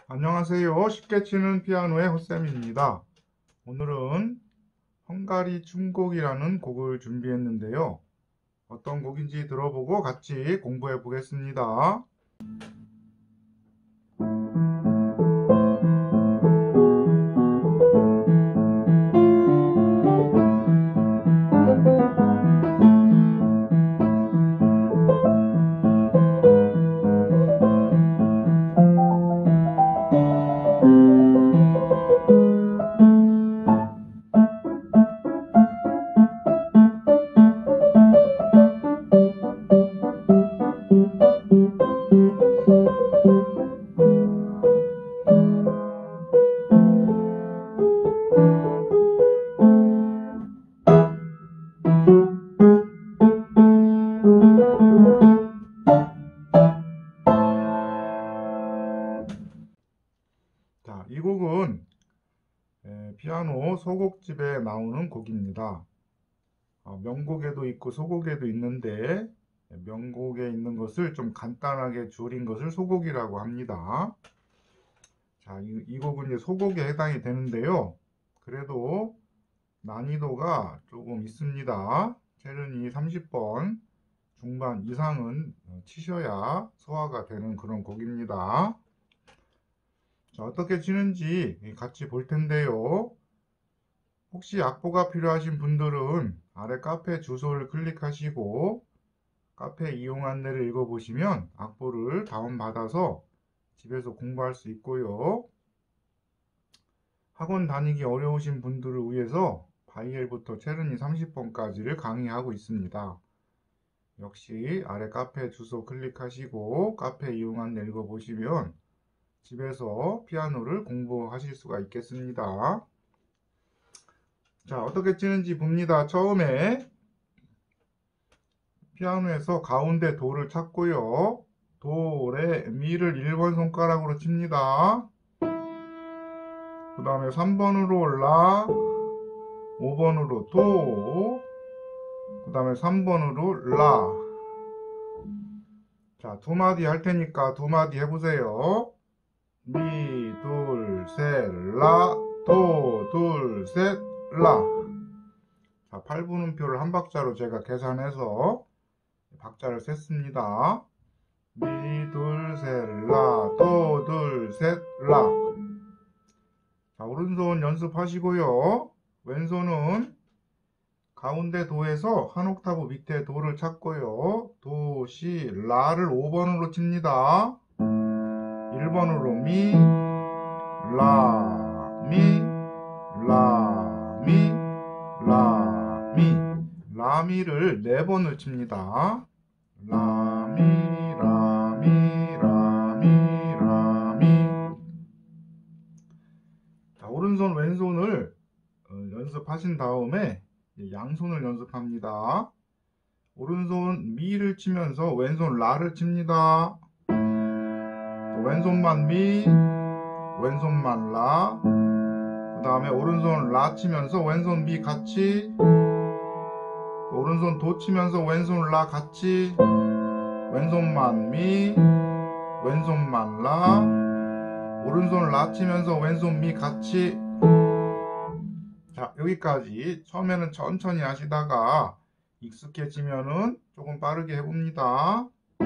안녕하세요. 쉽게 치는 피아노의 호쌤입니다. 오늘은 헝가리 춤곡이라는 곡을 준비했는데요. 어떤 곡인지 들어보고 같이 공부해 보겠습니다. 자, 이 곡은 피아노 소곡집에 나오는 곡입니다. 명곡에도 있고 소곡에도 있는데 명곡에 있는 것을 좀 간단하게 줄인 것을 소곡이라고 합니다. 자, 이 곡은 이제 소곡에 해당이 되는데요. 그래도 난이도가 조금 있습니다. 체르니 30번 중반 이상은 치셔야 소화가 되는 그런 곡입니다. 자, 어떻게 치는지 같이 볼 텐데요. 혹시 악보가 필요하신 분들은 아래 카페 주소를 클릭하시고 카페 이용 안내를 읽어보시면 악보를 다운받아서 집에서 공부할 수 있고요. 학원 다니기 어려우신 분들을 위해서 바이엘부터 체르니 30번까지를 강의하고 있습니다. 역시 아래 카페 주소 클릭하시고 카페 이용 안내 읽어보시면 집에서 피아노를 공부하실 수가 있겠습니다. 자, 어떻게 치는지 봅니다. 처음에 피아노에서 가운데 도를 찾고요. 도, 레, 미를 1번 손가락으로 칩니다. 그 다음에 3번으로 라, 5번으로 도, 그 다음에 3번으로 라. 자, 두 마디 할 테니까 두 마디 해보세요. 미, 둘, 셋, 라, 도, 둘, 셋, 라. 자, 8분음표를 한 박자로 제가 계산해서 박자를 셌습니다. 미, 둘, 셋, 라, 도, 둘, 셋, 라. 자, 오른손 연습하시고요. 왼손은 가운데 도에서 한 옥타브 밑에 도를 찾고요. 도, 시, 라를 5번으로 칩니다. 1번으로 미, 라, 미, 라, 미, 라, 미. 라미를 4번을 칩니다. 라미, 라미, 라미, 라미. 자, 오른손, 왼손을 연습하신 다음에 양손을 연습합니다. 오른손 미를 치면서 왼손 라를 칩니다. 또 왼손만 미, 왼손만 라. 그 다음에 오른손 라 치면서 왼손 미 같이. 오른손 도 치면서 왼손 라 같이. 왼손만 미, 왼손만 라. 오른손 라 치면서 왼손 미 같이. 자, 여기까지 처음에는 천천히 하시다가 익숙해지면은 조금 빠르게 해봅니다.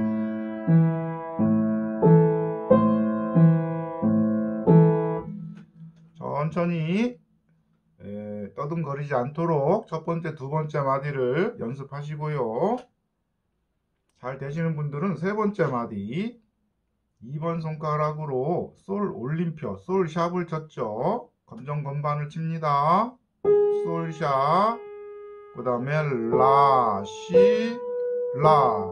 천천히 떠듬거리지 않도록 첫 번째, 두 번째 마디를 연습하시고요. 잘 되시는 분들은 세 번째 마디 2번 손가락으로 솔 올림표, 솔 샵을 쳤죠. 검정 건반을 칩니다. 솔 샵, 그 다음에 라, 시, 라.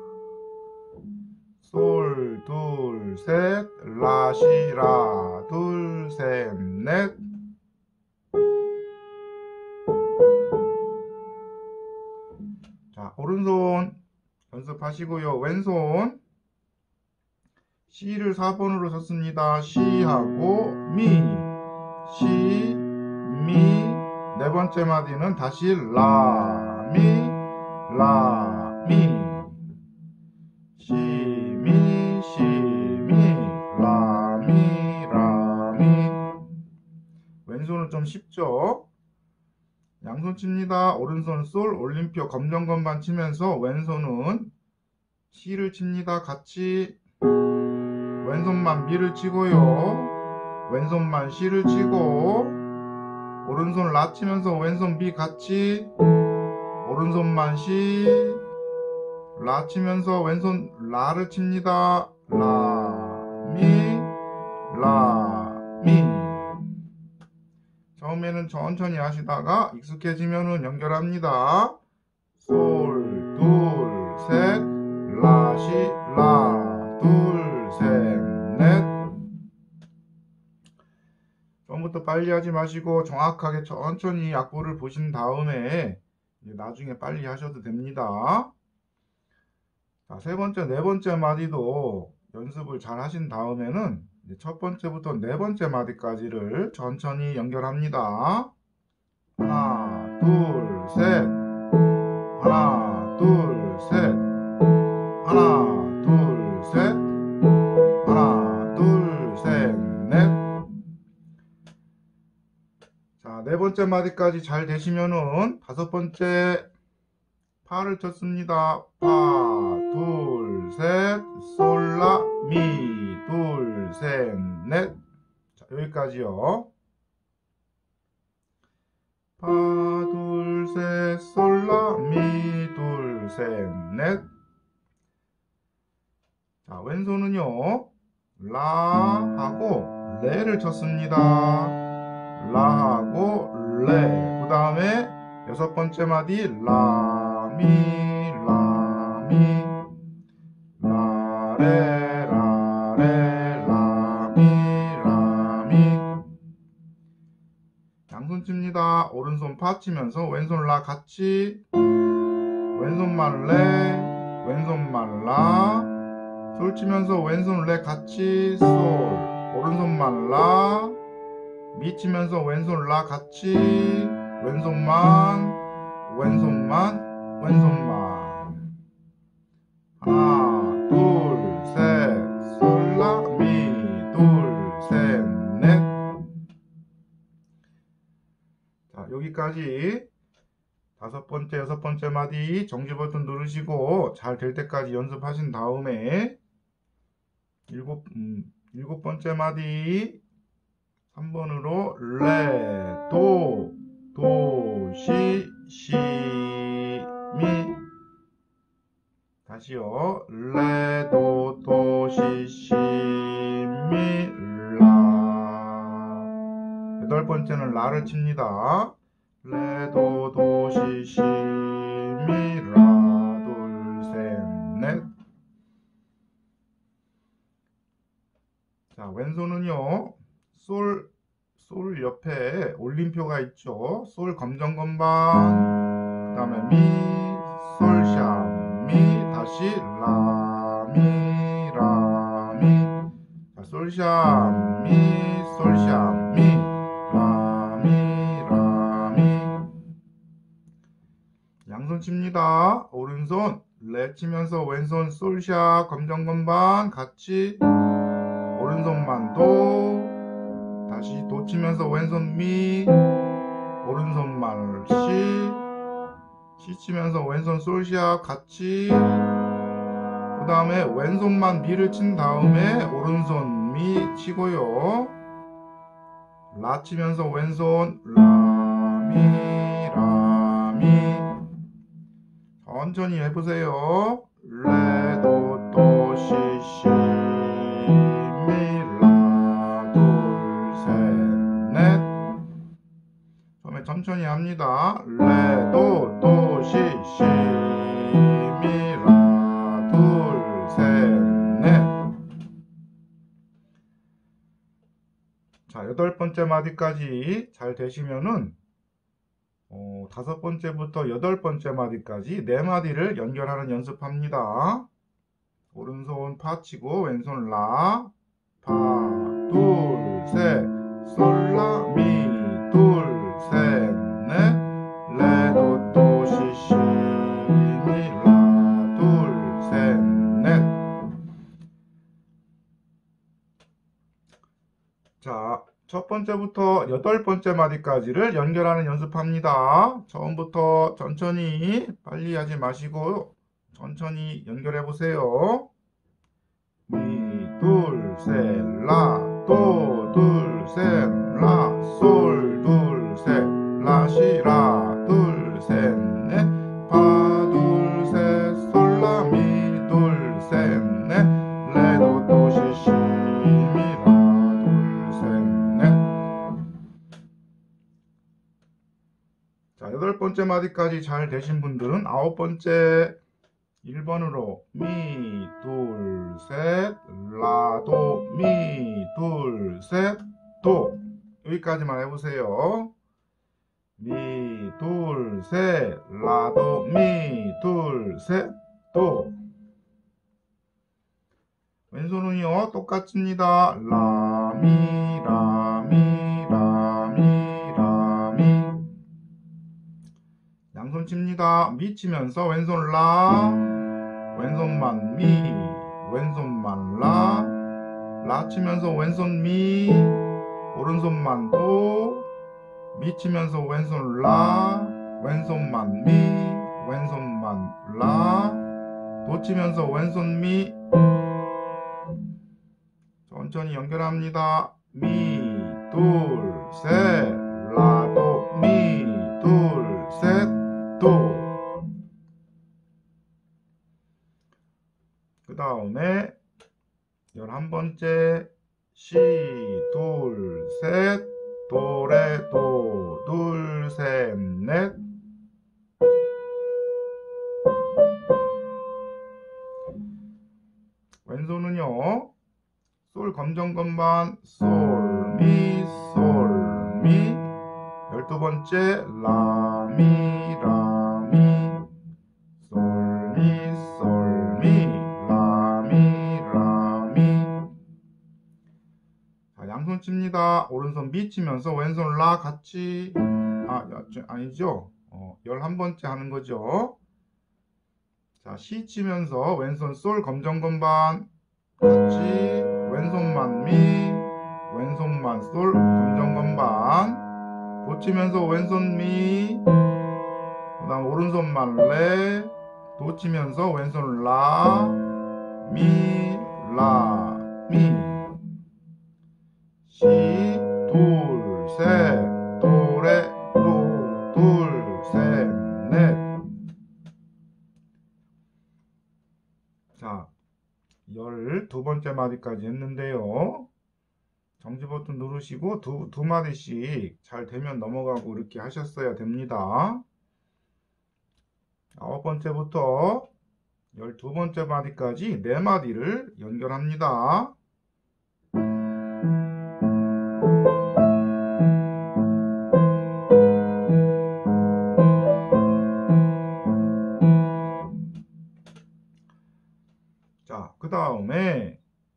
솔, 둘, 셋, 라, 시, 라, 둘, 셋, 넷. 자, 오른손 연습하시고요. 왼손 C를 4번으로 쳤습니다. C하고 미, C, 미. 네 번째 마디는 다시 라, 미, 라, 미. 시, 미, 시, 미, 라, 미, 좀 쉽죠? 양손 칩니다. 오른손 솔, 올림표 검정 건반 치면서 왼손은 시를 칩니다. 같이 왼손만 미를 치고요. 왼손만 시를 치고 오른손 라 치면서 왼손 미 같이 오른손만 시, 라 치면서 왼손 라를 칩니다. 라, 미, 라, 미. 처음에는 천천히 하시다가 익숙해지면은 연결합니다. 솔, 둘, 셋, 라, 시, 라, 둘, 셋, 넷. 처음부터 빨리 하지 마시고 정확하게 천천히 악보를 보신 다음에 나중에 빨리 하셔도 됩니다. 자, 세 번째, 네 번째 마디도 연습을 잘 하신 다음에는 첫 번째부터 네 번째 마디까지를 천천히 연결합니다. 하나, 둘, 셋. 하나, 둘, 셋. 하나, 둘, 셋. 하나, 둘, 셋, 넷. 자, 네 번째 마디까지 잘 되시면은 다섯 번째 파를 쳤습니다. 파, 둘, 셋, 솔, 라, 미, 둘, 셋, 넷. 자, 여기까지요. 파, 둘, 셋, 솔, 라, 미, 둘, 셋, 넷. 자, 왼손은요, 라 하고 레를 쳤습니다. 라 하고 레. 그 다음에 여섯 번째 마디 라, 미, 라, 미, 라, 레, 라, 레, 라, 미, 라, 미. 양손 칩니다. 오른손 파 치면서 왼손 라 같이 왼손만 레, 왼손만 라, 솔 치면서 왼손 레 같이 솔, 오른손만 라, 미 치면서 왼손 라 같이 왼손만 하나, 둘, 셋, 솔, 라, 미, 둘, 셋, 넷. 자, 여기까지 다섯 번째, 여섯 번째 마디 정지 버튼 누르시고 잘 될 때까지 연습하신 다음에 일곱 번째 마디 3번으로 레, 도, 시, 미. 다시요. 레, 도, 시, 미, 라. 여덟 번째는 라를 칩니다. 레, 도, 시, 미, 라, 둘, 셋, 넷. 자, 왼손은요, 솔 옆에 올림표가 있죠. 솔 검정 건반, 그 다음에 미, 솔, 샤, 미, 다시 라, 미, 라, 미. 자, 솔, 샤, 미, 솔, 샤, 미, 라, 미, 라, 미. 양손 칩니다. 오른손 레 치면서 왼손 솔, 샤, 검정 건반 같이 오른손만 도, 다시 도 치면서 왼손 미, 오른손만 시 치면서 왼손 솔시아 같이, 그 다음에 왼손만 미를 친 다음에 오른손 미 치고요. 라 치면서 왼손 라, 미, 라, 미. 천천히 해보세요. 레, 도, 시, 미, 라, 둘, 셋, 넷. 처음에 천천히 합니다. 레, 도, 시, 미, 라, 둘, 셋, 넷. 자, 여덟 번째 마디까지 잘 되시면은 다섯 번째부터 여덟 번째 마디까지 네 마디를 연결하는 연습합니다. 오른손 파 치고 왼손 라, 파, 둘, 셋, 솔, 라, 미, 둘, 셋, 넷, 레, 도, 시, 미, 라, 둘, 셋, 넷. 자, 첫 번째부터 8번째 마디까지를 연결하는 연습합니다. 처음부터 천천히, 빨리 하지 마시고 천천히 연결해 보세요. 미, 둘, 셋, 라, 도, 둘, 셋, 라, 솔, 둘, 셋, 라, 시, 라, 둘, 셋, 넷, 파, 둘, 셋, 솔, 라, 미, 둘, 셋, 넷, 레, 도, 도, 시, 시, 미, 라, 둘, 셋, 넷. 자, 8번째 마디까지 잘 되신 분들은 9번째 1번으로 미, 둘, 셋, 라, 도, 미, 둘, 셋, 도. 여기까지만 해보세요. 미, 둘, 셋, 라, 도, 미, 둘, 셋, 도. 왼손은요, 똑같습니다. 라, 미, 라, 미, 라, 미, 라, 미. 양손 칩니다. 미 치면서 왼손 라, 왼손만 미, 왼손만 라, 라 치면서 왼손 미, 오른손만 도, 미 치면서 왼손 라, 왼손만 미, 왼손만 라, 도 치면서 왼손 미. 천천히 연결합니다. 미, 둘, 셋, 라, 도, 미, 둘, 셋, 도. 그 다음에 11번째 시, 둘, 셋, 도, 레, 도, 둘, 셋, 넷. 왼손은요, 솔 검정 건반, 솔, 미, 솔, 미. 12번째 라, 미, 라, 미. 솔, 미, 솔, 미, 라, 미, 라, 미. 자, 양손 칩니다. 오른손 미 치면서 왼손 라 같이, 아니죠? 11번째 하는 거죠. 자, 시 치면서 왼손 솔 검정 건반 같이, 왼손만 미, 왼손만 솔 검정 건반, 도 치면서 왼손 미, 그 다음 오른손만 레, 도 치면서 왼손 라, 미, 라, 미. 시, 둘, 셋, 도, 레, 도, 둘, 셋, 넷. 자, 12번째 마디까지 했는데요. 정지 버튼 누르시고 두 마디씩 잘 되면 넘어가고 이렇게 하셨어야 됩니다. 9번째부터 12번째 마디까지 4마디를 연결합니다. 자, 그 다음에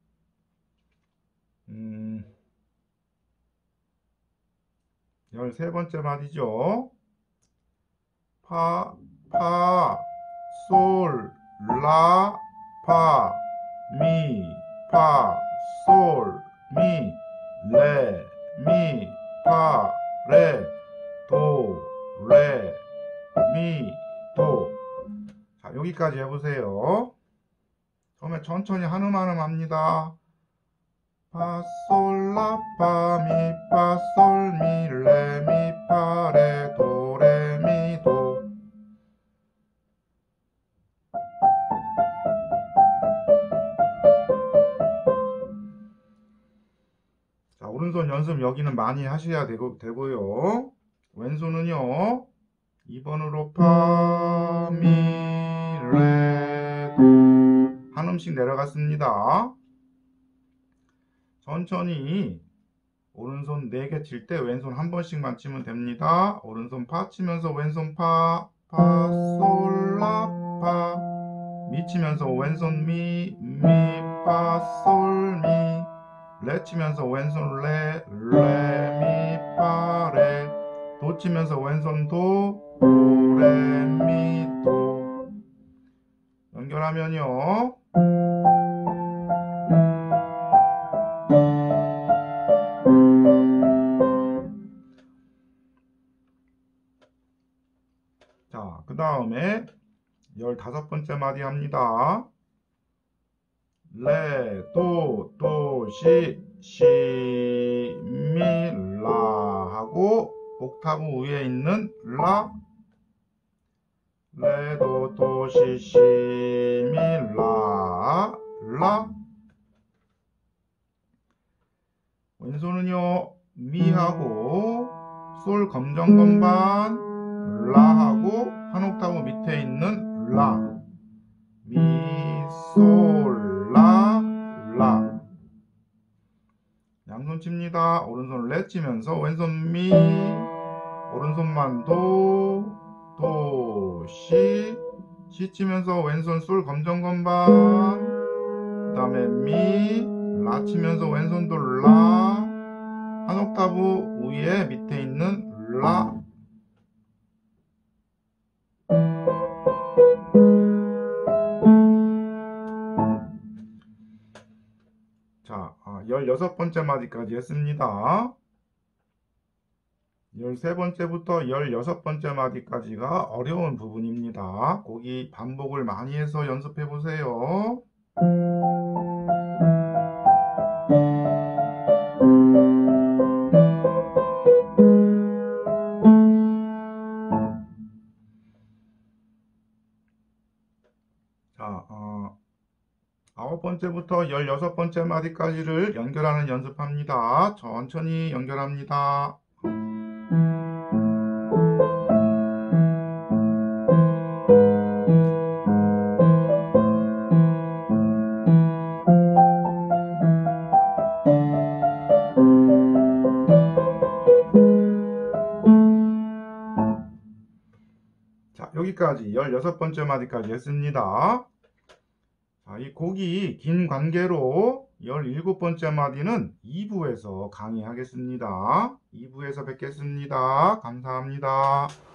13번째 마디죠. 파, 솔, 라, 파, 미, 파, 솔, 미, 레, 미, 파, 레, 도, 레, 미, 도. 자, 여기까지 해보세요. 처음에 천천히 한음 합니다. 파, 솔, 라, 파, 미, 파, 솔, 미, 레, 미, 파, 레, 도, 레, 미, 도. 자, 오른손 연습 여기는 많이 하셔야 되고요. 왼손은요, 2번으로 파, 미, 레, 도. 한 음씩 내려갔습니다. 천천히 오른손 4개 칠 때 왼손 한 번씩만 치면 됩니다. 오른손 파 치면서 왼손 파, 파, 솔, 라, 파. 미 치면서 왼손 미, 미, 파, 솔, 미. 레 치면서 왼손 레, 레, 미, 파, 레. 도 치면서 왼손 도, 도, 레, 미, 도. 연결하면요. 그 다음에 15번째 마디 합니다. 레, 도, 시, 미, 라 하고 옥타브 위에 있는 라, 레, 도, 시, 미, 라, 라. 왼손은요, 미하고 솔 검정 건반, 라하고 한 옥타브 밑에 있는 라, 미, 솔, 라, 라. 양손 칩니다. 오른손 레 치면서 왼손 미, 오른손만 도, 시 치면서 왼손 솔 검정 건반, 그 다음에 미, 라 치면서 왼손도 라, 한 옥타브 위에 밑에 있는 라. 자, 16번째 마디까지 했습니다. 13번째부터 16번째 마디까지가 어려운 부분입니다. 거기 반복을 많이 해서 연습해 보세요. 자, 9번째부터 16번째 마디까지를 연결하는 연습합니다. 천천히 연결합니다. 자, 여기까지 16번째 마디까지 했습니다. 자, 이 곡이 긴 관계로 17번째 마디는 2부에서 강의하겠습니다. 2부에서 뵙겠습니다. 감사합니다.